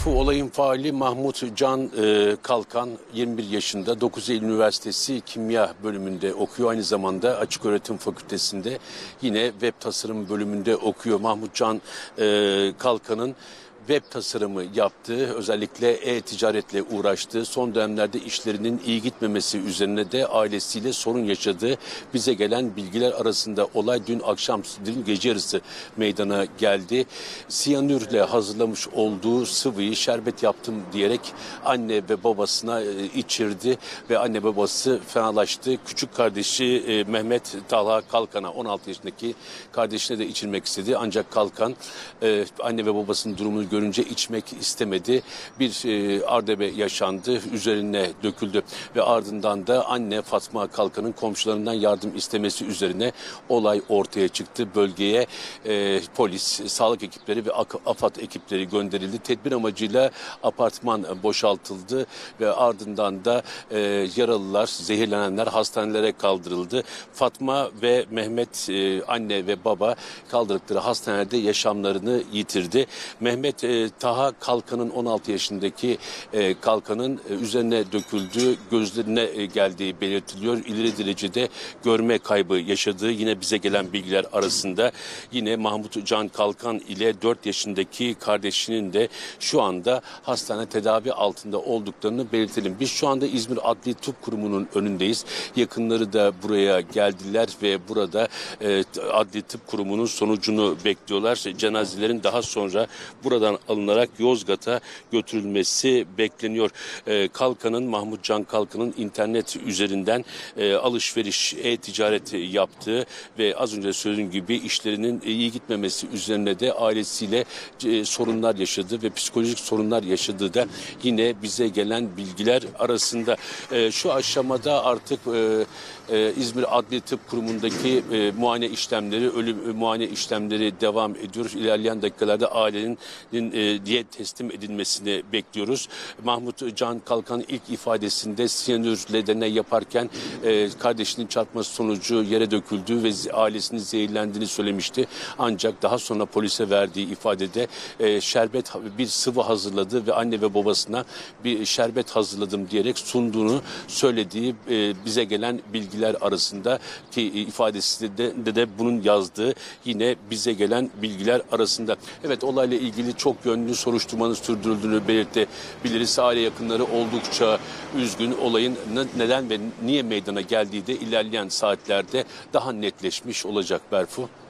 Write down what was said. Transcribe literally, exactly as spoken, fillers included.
Berfu, olayın faili Mahmut Can e, Kalkan, yirmi bir yaşında, dokuz Eylül Üniversitesi Kimya bölümünde okuyor. Aynı zamanda Açıköğretim Fakültesi'nde yine web tasarım bölümünde okuyor. Mahmut Can e, Kalkan'ın web tasarımı yaptığı, özellikle e-ticaretle uğraştığı, son dönemlerde işlerinin iyi gitmemesi üzerine de ailesiyle sorun yaşadığı bize gelen bilgiler arasında olay dün akşam, dün gece yarısı meydana geldi. Siyanürle hazırlamış olduğu sıvıyı şerbet yaptım diyerek anne ve babasına içirdi ve anne babası fenalaştı. Küçük kardeşi Mehmet Talha Kalkan'a, on altı yaşındaki kardeşine de içirmek istedi. Ancak Kalkan anne ve babasının durumunu görünce içmek istemedi. Bir e, ardebe yaşandı, üzerine döküldü ve ardından da anne Fatma Kalkan'ın komşularından yardım istemesi üzerine olay ortaya çıktı. Bölgeye e, polis, sağlık ekipleri ve AFAD ekipleri gönderildi. Tedbir amacıyla apartman boşaltıldı ve ardından da e, yaralılar, zehirlenenler hastanelere kaldırıldı. Fatma ve Mehmet, e, anne ve baba kaldırdıkları hastanede yaşamlarını yitirdi. Mehmet e, Taha Kalkan'ın, on altı yaşındaki e, Kalkan'ın e, üzerine döküldüğü, gözlerine e, geldiği belirtiliyor. İleri derecede görme kaybı yaşadığı yine bize gelen bilgiler arasında. Yine Mahmut Can Kalkan ile dört yaşındaki kardeşinin de şu anda hastane tedavi altında olduklarını belirtelim. Biz şu anda İzmir Adli Tıp Kurumu'nun önündeyiz. Yakınları da buraya geldiler ve burada e, Adli Tıp Kurumu'nun sonucunu bekliyorlar. Cenazelerin daha sonra buradan alınarak Yozgat'a götürülmesi bekleniyor. E, Kalkan'ın, Mahmut Can Kalkan'ın internet üzerinden e, alışveriş, e-ticaret yaptığı ve az önce söylediğim gibi işlerinin iyi gitmemesi üzerine de ailesiyle e, sorunlar yaşadığı ve psikolojik sorunlar yaşadığı da yine bize gelen bilgiler arasında. E, şu aşamada artık e, e, İzmir Adli Tıp Kurumu'ndaki e, muayene işlemleri, ölüm e, muayene işlemleri devam ediyor. İlerleyen dakikalarda ailenin e, diye teslim edilmesini bekliyoruz. Mahmut Can Kalkan ilk ifadesinde siyanürle deney yaparken e, kardeşinin çarpması sonucu yere döküldüğü ve ailesinin zehirlendiğini söylemişti. Ancak daha sonra polise verdiği ifadede e, şerbet, bir sıvı hazırladı ve anne ve babasına bir şerbet hazırladım diyerek sunduğunu söylediği e, bize gelen bilgiler arasında ki ifadesinde de, de, de bunun yazdığı yine bize gelen bilgiler arasında. Evet, olayla ilgili çok yönlü soruşturmanın sürdürüldüğünü belirtebiliriz. Aile yakınları oldukça üzgün. Olayın neden ve niye meydana geldiği de ilerleyen saatlerde daha netleşmiş olacak Berfu.